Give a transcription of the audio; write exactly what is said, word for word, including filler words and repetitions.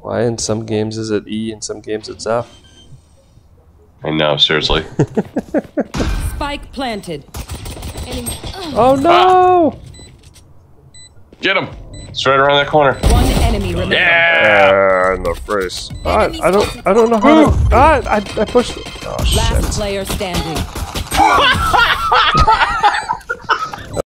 Why in some games is it E and some games it's F? I know, seriously. Spike planted. Oh no! Ah! Get him! It's right around that corner. One enemy remaining. Yeah! Uh, in the face. Ah, I don't. I don't know how to. Ah, I, I pushed. Oh Last shit! player standing.